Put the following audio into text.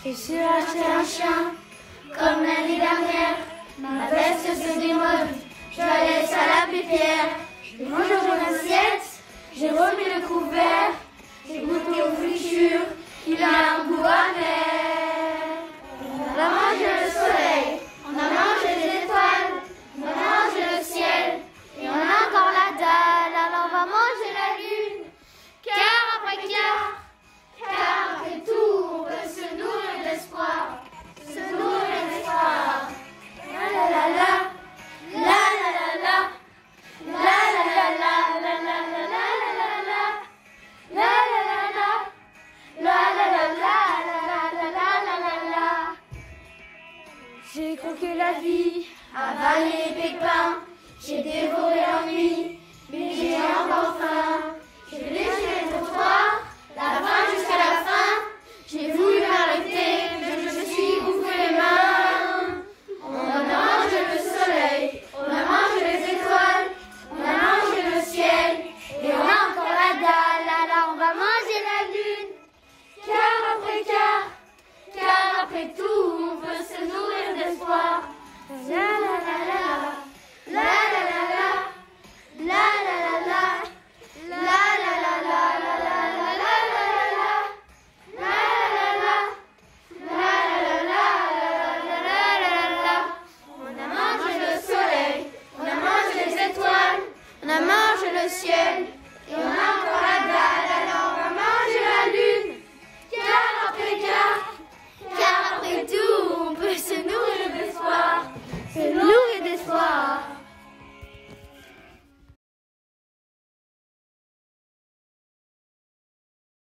Je suis acheté un chien, comme l'année dernière. Ma veste se démode, je la laisse à la pépère. J'ai mangé mon assiette, j'ai remis le couvert. J'ai goûté aux fritures, il a un goût amer. On a mangé le soleil, on a mangé les étoiles, on a mangé le ciel, et on a encore la dalle. Alors on va manger la lune, car après tout, on peut se nourrir d'espoir, se nourrir d'espoir. La la la la, la la la la, la la la la, la la la la la la, la la la la, la la la la, la la la la. J'ai croqué la vie, avalé les pépins, j'ai dévoré l'ennui.